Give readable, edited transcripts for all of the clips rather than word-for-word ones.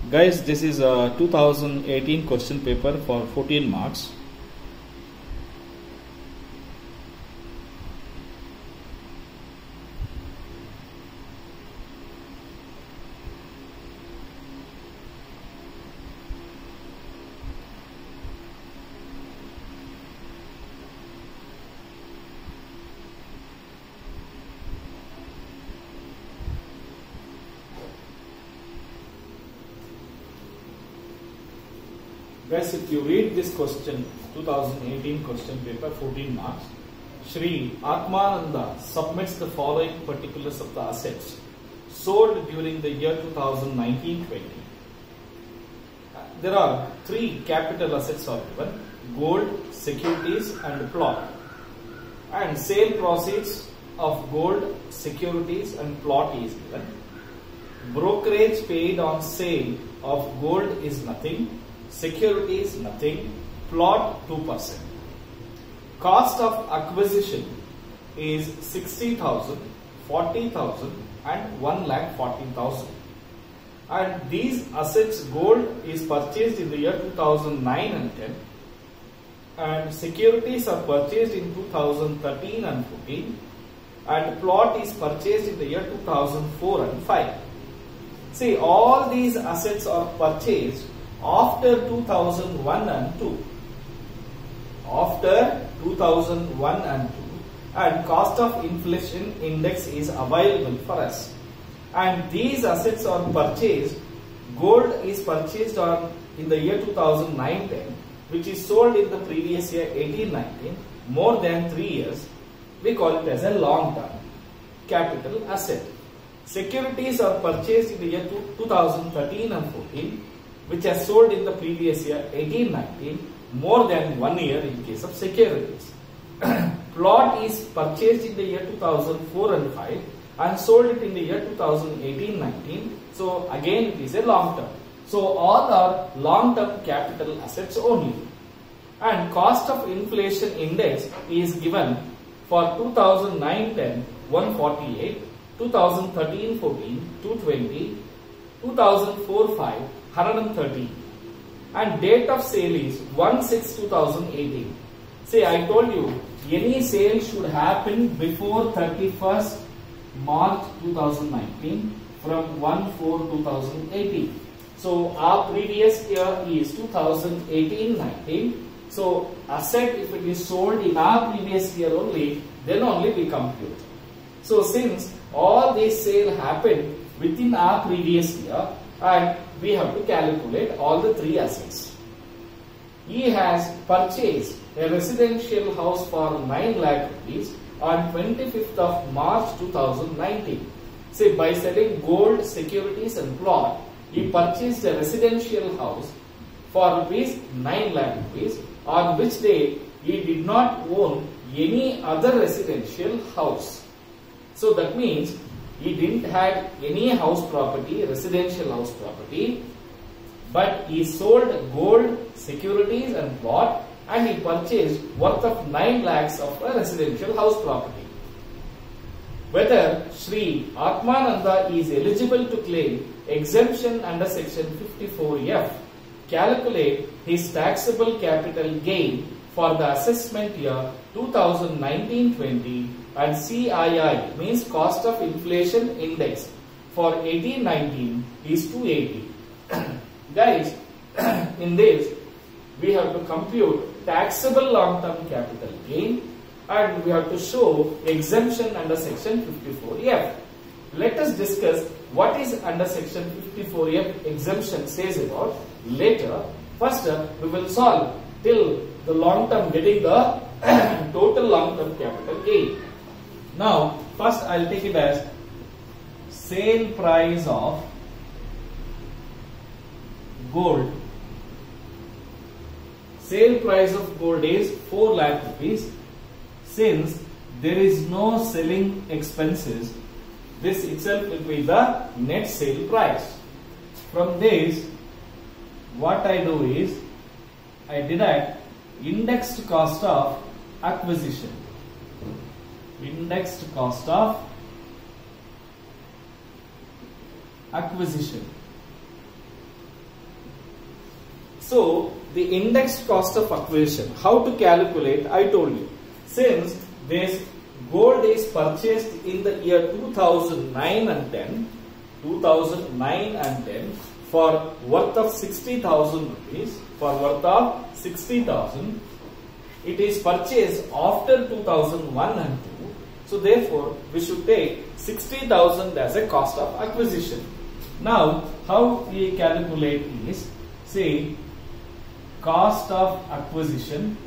Guys, this is a 2018 question paper for 14 marks. Guys, if you read this question, 2018 question paper, 14 marks, Shri Atmananda submits the following particulars of the assets sold during the year 2019-20. There are three capital assets are given: gold, securities and plot. And sale proceeds of gold, securities and plot is given. Brokerage paid on sale of gold is nothing. Securities nothing, plot 2%. Cost of acquisition is 60,000, 40,000 and 1,40,000. And these assets, gold is purchased in the year 2009 and 10, and securities are purchased in 2013 and 14, and plot is purchased in the year 2004 and 5. See, all these assets are purchased after 2001 and 2. After 2001 and 2, and cost of inflation index is available for us. And these assets are purchased, gold is purchased in the year 2009-10, which is sold in the previous year 18-19, more than 3 years. We call it as a long-term capital asset. Securities are purchased in the year 2013 and 14, which has sold in the previous year 18-19, more than 1 year in case of securities. Plot is purchased in the year 2004 and 5 and sold it in the year 2018-19. So again it is a long term. So all are long term capital assets only. And cost of inflation index is given for 2009-10 148, 2013-14 220, 2004-5 130, and date of sale is 1/6/2018. See, I told you any sale should happen before 31st March 2019 from 1/4/2018. So our previous year is 2018-19. So asset, if it is sold in our previous year only, then only we compute. So since all these sale happened within our previous year, and we have to calculate all the three assets. He has purchased a residential house for 9 lakh rupees on 25th of March 2019. Say, by selling gold, securities and plot, he purchased a residential house for rupees 9 lakh rupees, on which day he did not own any other residential house. So that means he didn't have any house property, residential house property, but he sold gold, securities and plot, and he purchased worth of 9 lakhs of a residential house property. Whether Shri Atmananda is eligible to claim exemption under section 54F, calculate his taxable capital gain for the assessment year 2019-20 and CII means cost of inflation index for 18-19 is 280. Guys, in this we have to compute taxable long-term capital gain and we have to show exemption under section 54F. Let us discuss what is under section 54F exemption says about later. First, we will solve till the long-term getting the total long-term capital gain. Now, first I will take it as sale price of gold. Sale price of gold is 4 lakh rupees. Since there is no selling expenses, this itself will be the net sale price. From this, what I do is I deduct indexed cost of acquisition. Indexed cost of acquisition. So the indexed cost of acquisition, how to calculate, I told you. Since this gold is purchased in the year 2009 and 10, for worth of 60,000 rupees, it is purchased after 2001 and 2. So therefore, we should take 60,000 as a cost of acquisition. Now, how we calculate is, say, cost of acquisition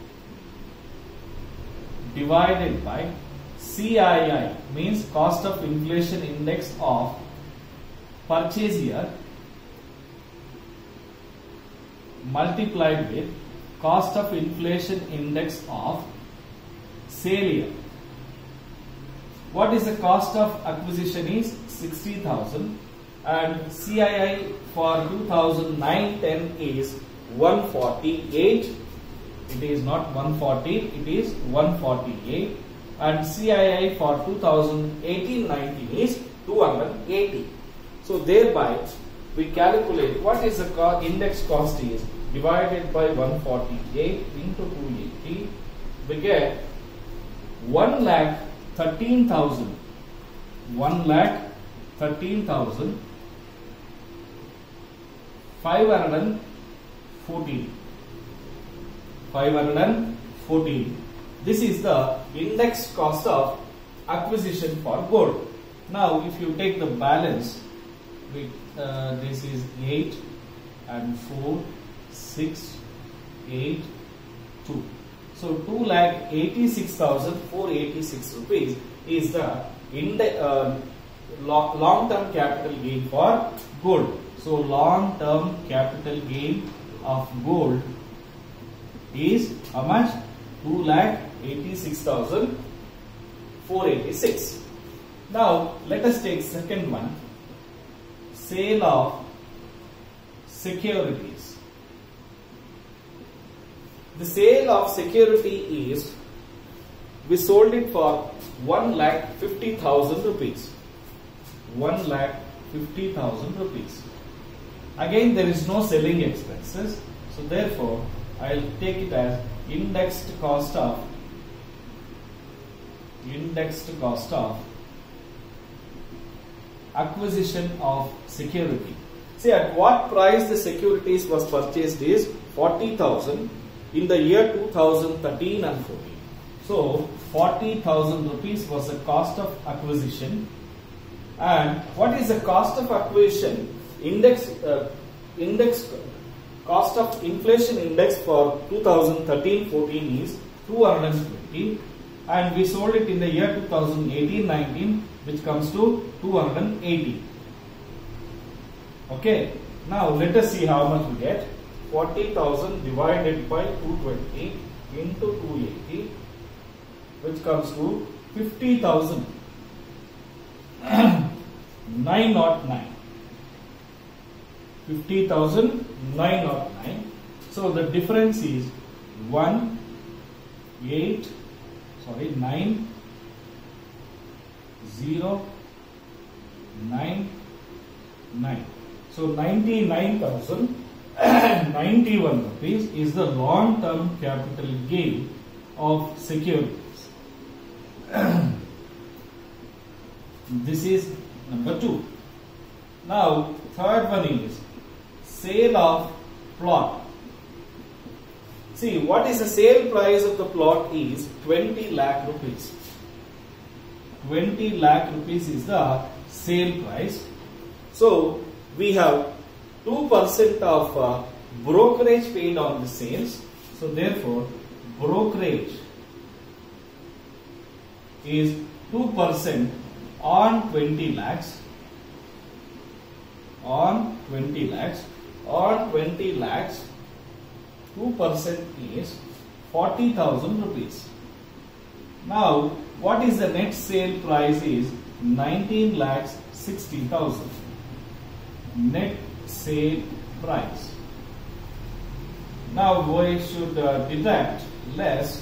divided by CII, means cost of inflation index of purchase year, multiplied with cost of inflation index of sale year. What is the cost of acquisition is 60,000 and CII for 2009-10 is 148. It is not 140, it is 148, and CII for 2018-19 is 280. So thereby we calculate what is the index cost is divided by 148 into 280. We get 1,13,000. 1,13,000 514. This is the index cost of acquisition for gold. Now, if you take the balance, this is 8 and 4, 6, 8, 2. So 2,86,486 rupees is the long-term capital gain for gold. So long-term capital gain of gold is how much? 2,86,486. Now let us take second one, sale of securities. The sale of security is, we sold it for 1,50,000 rupees. 1,50,000 rupees. Again, there is no selling expenses, so therefore I will take it as indexed cost of acquisition of security. See, at what price the securities was purchased is 40,000 in the year 2013 and 14. So 40,000 rupees was the cost of acquisition. And what is the cost of acquisition? Index cost of inflation index for 2013-14 is 220, and we sold it in the year 2018-19, which comes to 280. Okay, now let us see how much we get. 40,000 divided by 220 into 280, which comes to 50,000. 909. 50,909. So the difference is 9,099. So 99,091 rupees is the long-term capital gain of securities. This is number 2. Now third one is sale of plot. See, what is the sale price of the plot is 20 lakh rupees. 20 lakh rupees is the sale price. So we have 2% of brokerage paid on the sales. So therefore brokerage is 2% on 20 lakhs. On 20 lakhs. On 20 lakhs, 2% is 40,000 rupees. Now, what is the net sale price is 19 lakhs 60,000. Net sale price. Now, we should deduct less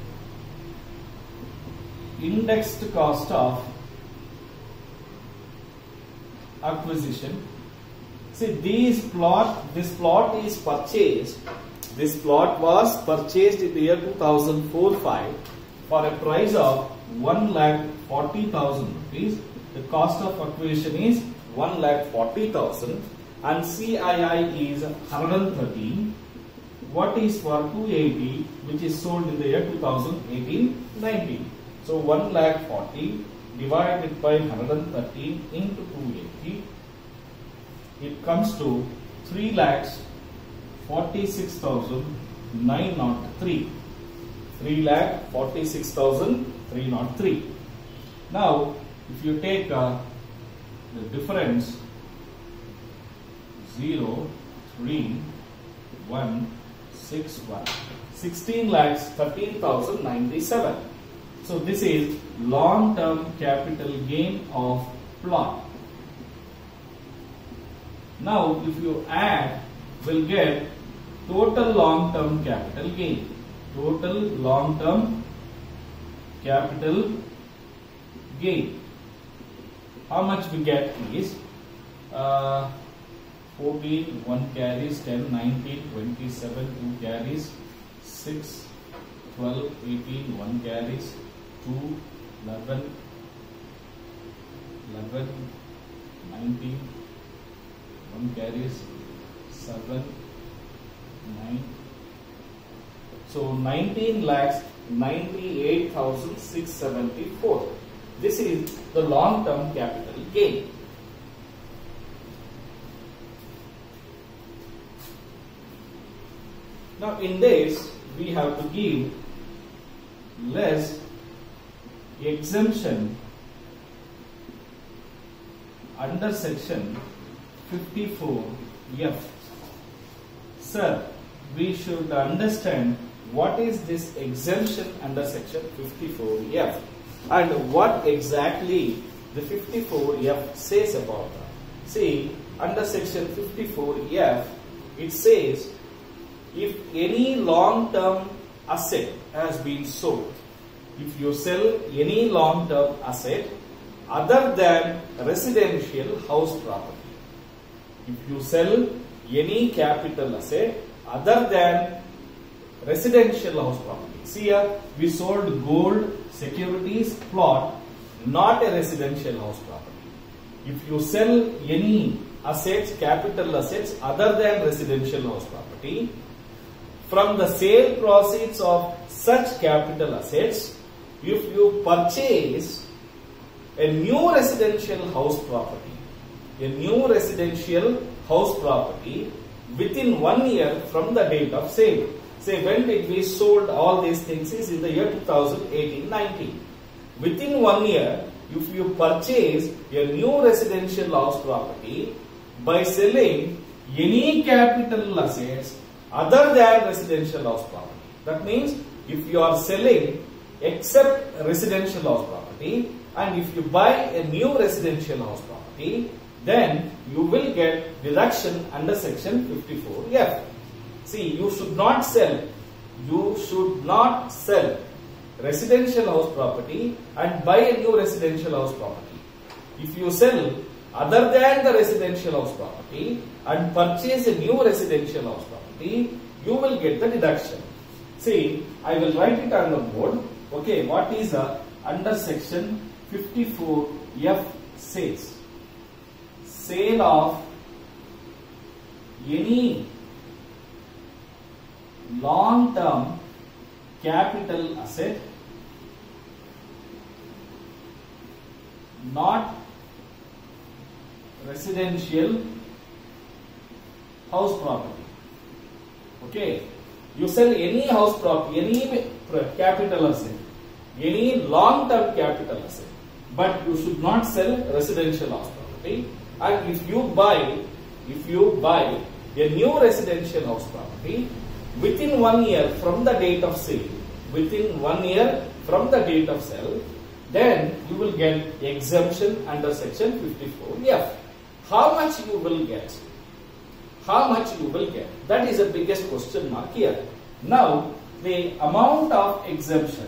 indexed cost of acquisition See, this plot is purchased. This plot was purchased in the year 2004-5 for a price of 1,40,000 rupees. The cost of acquisition is 1,40,000 and CII is 113. What is for 280, which is sold in the year 2018-19. So 1,40,000 divided by 113 into 280. It comes to 3,46,903. 3,46,303. Now, if you take the difference 0, 3, 1, 6, 1, 16,13,097. So this is long-term capital gain of plot. Now, if you add, we'll get total long-term capital gain. Total long-term capital gain. How much we get is 14, 1 carries, 10, 19, 27, 2 carries, 6, 12, 18, 1 carries, 2, 11, 19, 1 carries, 7, 9. So 19,98,674. This is the long-term capital gain. Now in this we have to give less exemption under section 54F. Sir, we should understand what is this exemption under section 54F and what exactly the 54F says about that. See, under section 54F, it says if any long-term asset has been sold, if you sell any long-term asset other than residential house property, if you sell any capital asset other than residential house property. See here, we sold gold, securities, plot, not a residential house property. If you sell any assets, capital assets other than residential house property, from the sale proceeds of such capital assets, if you purchase a new residential house property, within 1 year from the date of sale. Say, when did we sold all these things is in the year 2018-19. Within 1 year, if you purchase a new residential house property by selling any capital assets other than residential house property. That means if you are selling except residential house property and if you buy a new residential house property, then you will get deduction under section 54F. See, you should not sell residential house property and buy a new residential house property. If you sell other than the residential house property and purchase a new residential house property, you will get the deduction. See, I will write it on the board. Okay, what is under section 54F says? Sale of any long-term capital asset not residential house property. Okay, you sell any house property, any capital asset, any long-term capital asset, but you should not sell residential house property. And if you buy a new residential house property within 1 year from the date of sale, then you will get exemption under section 54F. How much you will get? That is the biggest question mark here. Now, the amount of exemption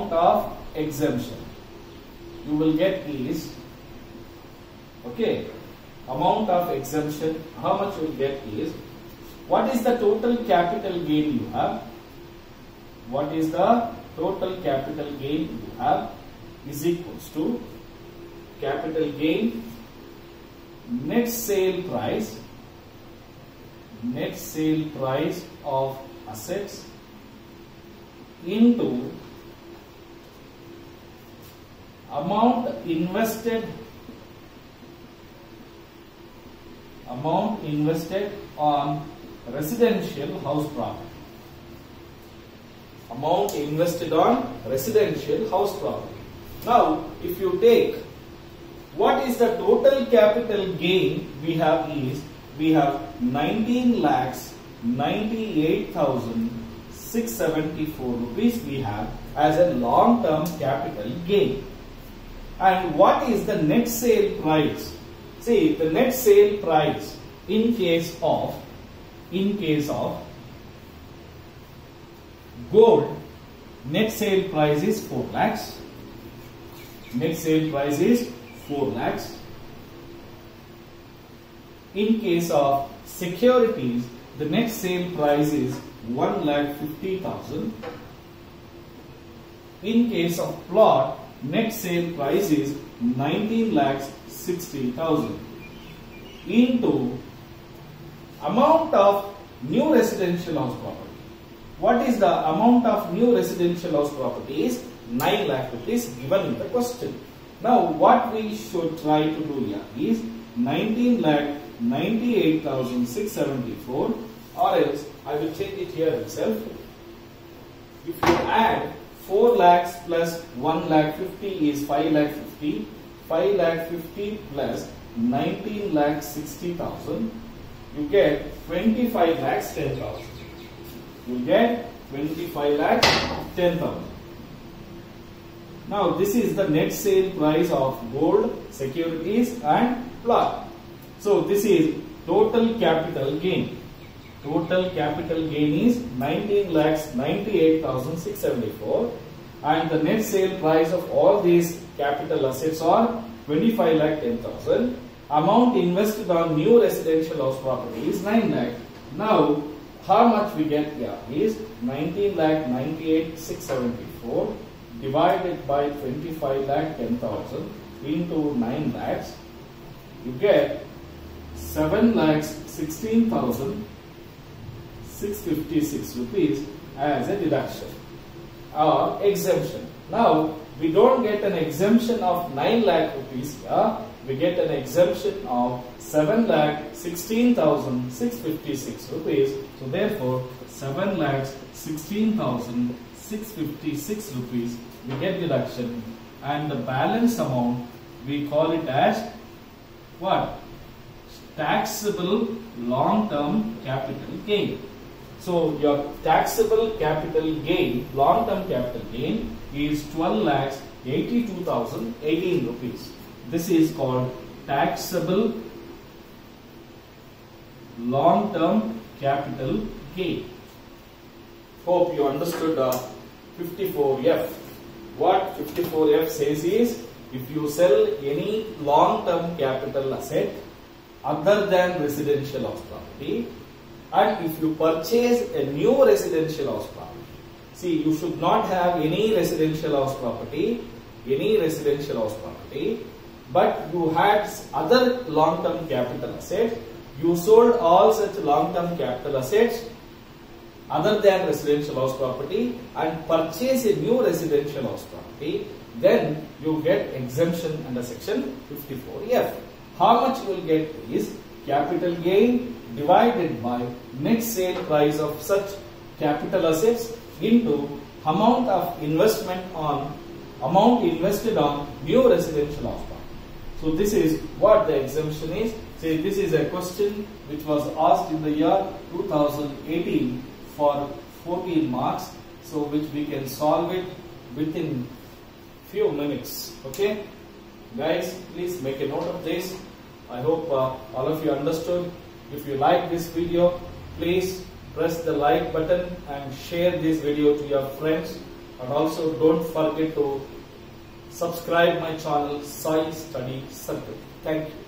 you will get is, okay, amount of exemption, how much you will get is, what is the total capital gain you have? What is the total capital gain you have is equals to capital gain net sale price of assets into amount invested on residential house property. Amount invested on residential house property. Now, if you take, what is the total capital gain we have is, we have 19,98,674 rupees we have as a long-term capital gain. And what is the net sale price? See, the net sale price in case of gold, net sale price is 4 lakhs. Net sale price is 4 lakhs. In case of securities, the net sale price is 1,50,000. In case of plot, net sale price is 19,60,000 into amount of new residential house property. What is the amount of new residential house property is 9 lakh rupees given in the question. Now what we should try to do here is 19,98,674, or else I will change it here itself. If you add 4 lakhs plus 1,50,000 is 5,50,000. 5,50,000 plus 19,60,000, you get 25,10,000. You get 25,10,000. Now this is the net sale price of gold, securities and plot. So this is total capital gain. Total capital gain is 19,98,674, and the net sale price of all these capital assets are 25,10,000. Amount invested on new residential house property is 9 lakh. Now how much we get here is 19,98,674 divided by 25,10,000 into 9 lakhs. You get 7,16,656 rupees as a deduction or exemption. Now we don't get an exemption of 9 lakh rupees here. We get an exemption of 7,16,656 rupees. So therefore 7,16,656 rupees we get deduction, and the balance amount we call it as what? Taxable long-term capital gain. So your taxable capital gain, long-term capital gain is 12,82,018 rupees. This is called taxable long-term capital gain. Hope you understood 54F. What 54F says is, if you sell any long-term capital asset other than residential house property, and if you purchase a new residential house property, see, you should not have any residential house property, but you had other long-term capital assets, you sold all such long-term capital assets other than residential house property and purchase a new residential house property, then you get exemption under section 54F. How much you will get is capital gain divided by net sale price of such capital assets into amount invested on new residential house property. So this is what the exemption is. Say this is a question which was asked in the year 2018 for 14 marks, so which we can solve it within few minutes. Okay, guys, please make a note of this. I hope all of you understood. If you like this video, please press the like button and share this video to your friends, and also don't forget to subscribe my channel Sai Study Circle. Thank you.